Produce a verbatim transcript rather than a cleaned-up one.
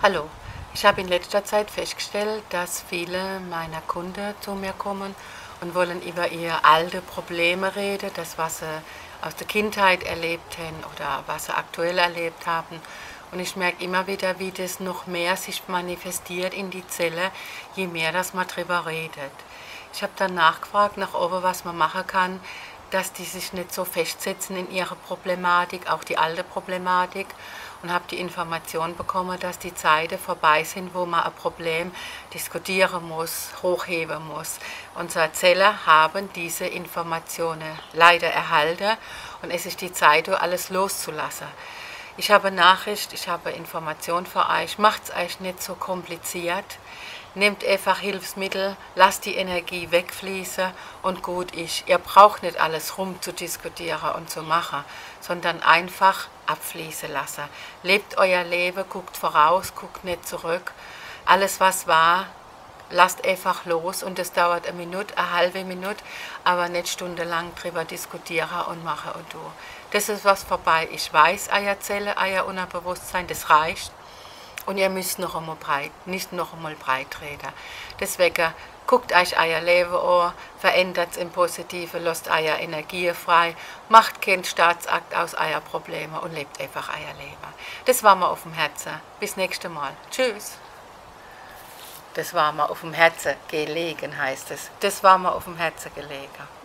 Hallo, ich habe in letzter Zeit festgestellt, dass viele meiner Kunden zu mir kommen und wollen über ihre alte Probleme reden, das, was sie aus der Kindheit erlebt haben oder was sie aktuell erlebt haben. Und ich merke immer wieder, wie das noch mehr sich manifestiert in die Zelle, je mehr das man drüber redet. Ich habe dann nachgefragt nach oben, was man machen kann, dass die sich nicht so festsetzen in ihre Problematik, auch die alte Problematik, und habe die Information bekommen, dass die Zeiten vorbei sind, wo man ein Problem diskutieren muss, hochheben muss. Unsere Zellen haben diese Informationen leider erhalten und es ist die Zeit, alles loszulassen. Ich habe Nachricht, ich habe Information für euch, macht es euch nicht so kompliziert. Nehmt einfach Hilfsmittel, lasst die Energie wegfließen und gut ist. Ihr braucht nicht alles rum zu diskutieren und zu machen, sondern einfach abfließen lassen. Lebt euer Leben, guckt voraus, guckt nicht zurück. Alles, was war, lasst einfach los und es dauert eine Minute, eine halbe Minute, aber nicht stundenlang drüber diskutieren und machen und tun. Das ist was vorbei. Ich weiß, euer Zelle, euer Unterbewusstsein, das reicht. Und ihr müsst noch einmal breit, nicht noch einmal breit reden. Deswegen guckt euch euer Leben an, verändert es im Positiven, lasst eure Energie frei, macht keinen Staatsakt aus euren Problemen und lebt einfach euer Leben. Das war mir auf dem Herzen. Bis nächstes Mal. Tschüss. Das war mir auf dem Herzen gelegen, heißt es. Das war mir auf dem Herzen gelegen.